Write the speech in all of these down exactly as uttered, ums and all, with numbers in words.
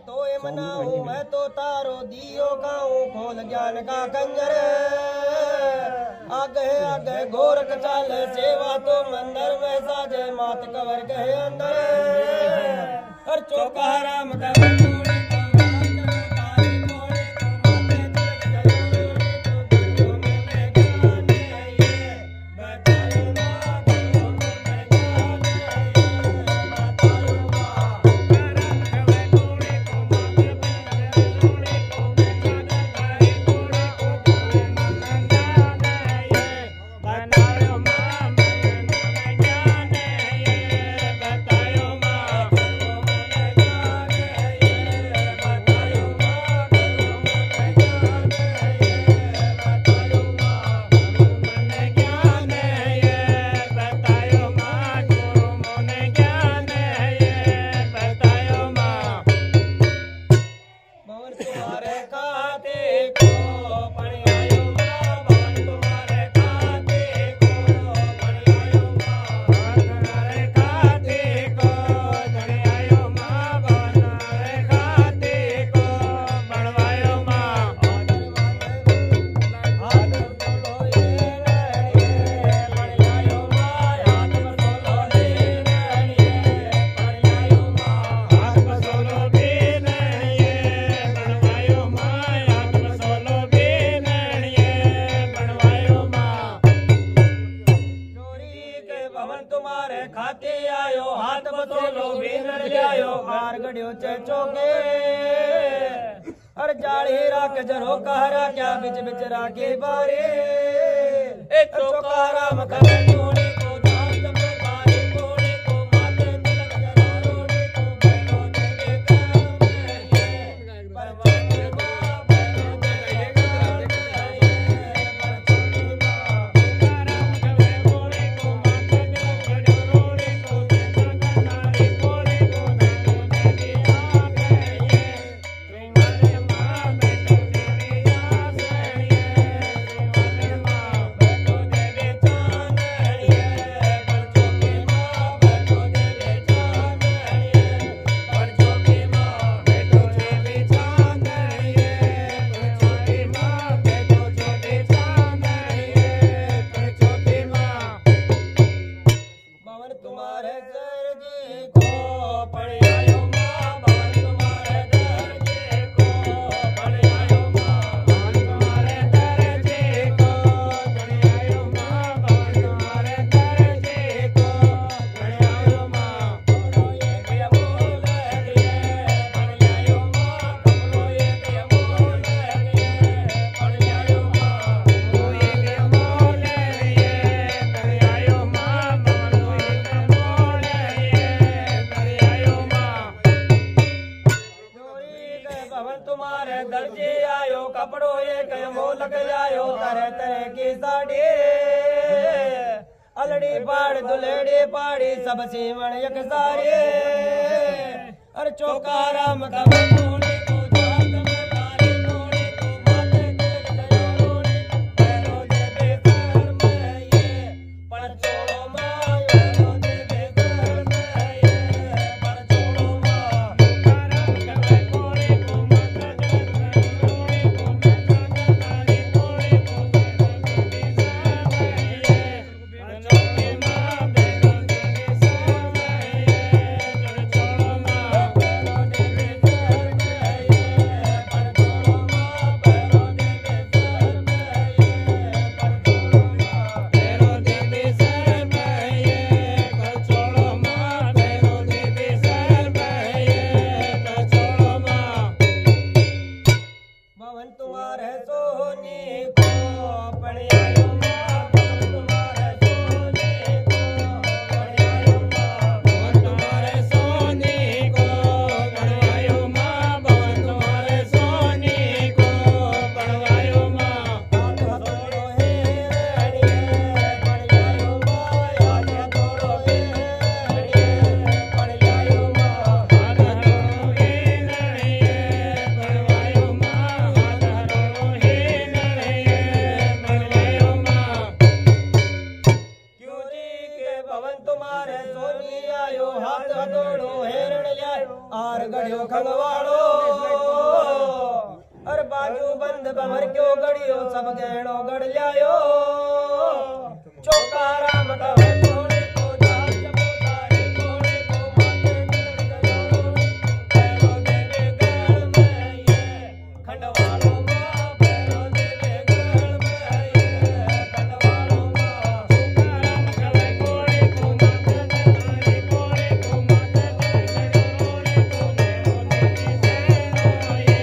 तो ये मनाऊं मैं तो तारो दियो गाऊं खोल ज्ञान का कंजर आगे आगे गोरख चाल सेवा तो मंदिर में साजे मात कवर गए अंदर और चौका राम का खाते आयो हाथ बसोलो बेनर जायो हार गड्यो चौके अर जाली राख जरो कहरा क्या बिच बिच राखे बारे ए चौका राम करे तोड़े को जात में बारे तोड़े को माते तिलक जरोड़े को बैलो देवे काम ये परवाने मां बैलो देवे काम ये परचोली मां राम करे तोड़े को माते दर्जे आयो कपड़ो एक मोलक जायो तरह तरह की साड़ी अलड़ी पाड़ दुलेड़ी पाड़ी सब सीवण एक सारे अर चौका राम का तोड़े को जात में बारे तोड़े को माते तिलक जरोड़े बैलो देवे घर में ये पर छोड़ो मां बैलो देवे घर में ये पर छोड़ो मां राम का तोड़े को बमर क्यों गड़ियो सब गहणो गड़ लियायो चौका राम कवे कोड़े को जात जबोतारे कोड़े को माथे गयो पैरो देवे गल में ये खंडवालो मां पैरो देवे गल में ये खंडवालो मां चौका राम कवे कोड़े को माथे गयो कोड़े को माथे गयो रोड़े को मेरो देवी सेरो ये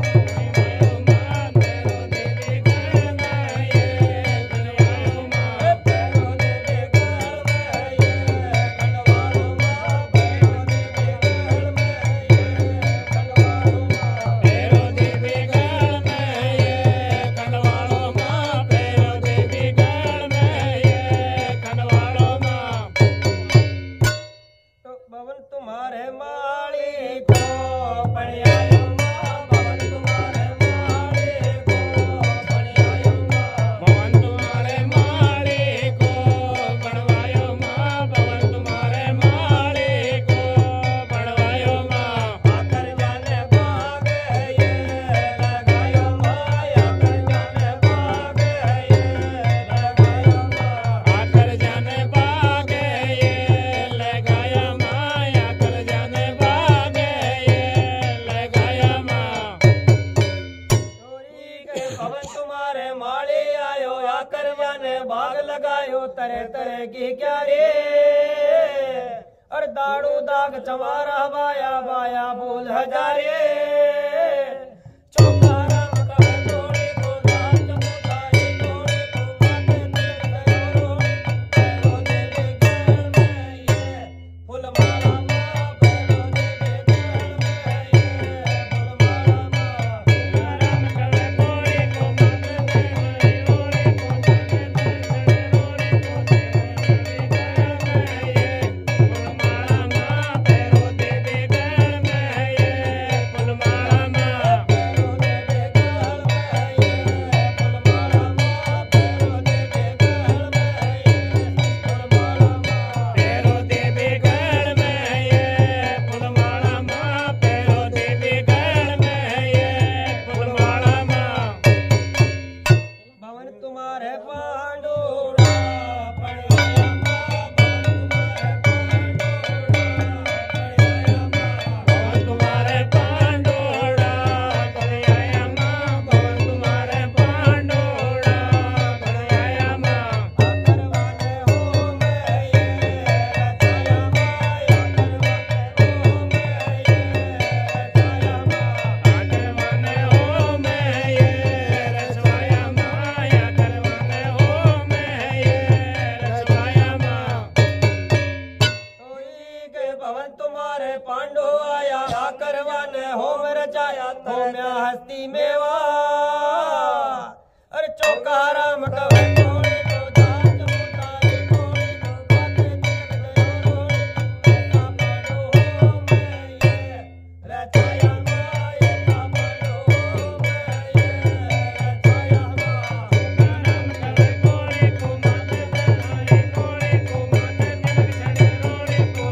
भाग लगायो तरह तरह की क्या रे और दाड़ू दाग चमारा बाया बाया बोल हजारे चौका राम कवे कोड़े को जात जबोतारे कोड़े को माथे गयो पैरो देवे गल में ये फूल माला मां पैरो देवे गल में ये फूल माला मां राम कवे कोड़े को माथे गयो रोड़े को पांडो आया करवाने होम रचाया होम्या हस्ती मेवा अरे चौका राम कवे कोड़े को जात जबोतारे कोड़े को माथे गयो रोड़े ऐसा पांडो होम ये रचाया मां ऐसा पांडो होम ये रचाया मां चौका राम कवे कोड़े को माथे गयो कोड़े को माथे गयो रोड़े को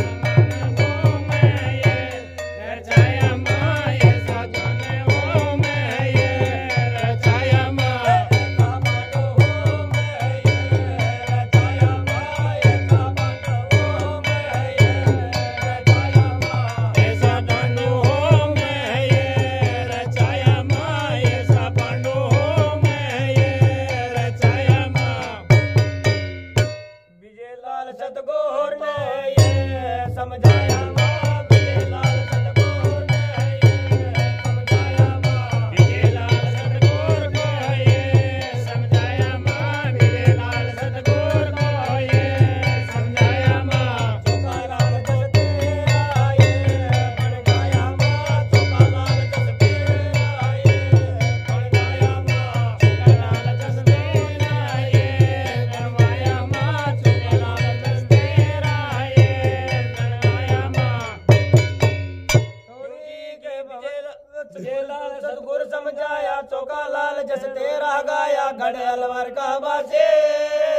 सतगुर ने ये समझाया मां विजयलाल सतगुर ने ये समझाया मां विजयलाल सतगुर को ये समझाया मां विजयलाल सतगुर को ये समझाया मां चौका लाल जस तेरा ये बन गया मां चौका लाल जस तेरा ये बन गया मां चौका लाल जस तेरा ये बनवाया मां चौका लाल सतगुर समझाया चौका लाल जस तेरा गाया घड़े अलवर का बासे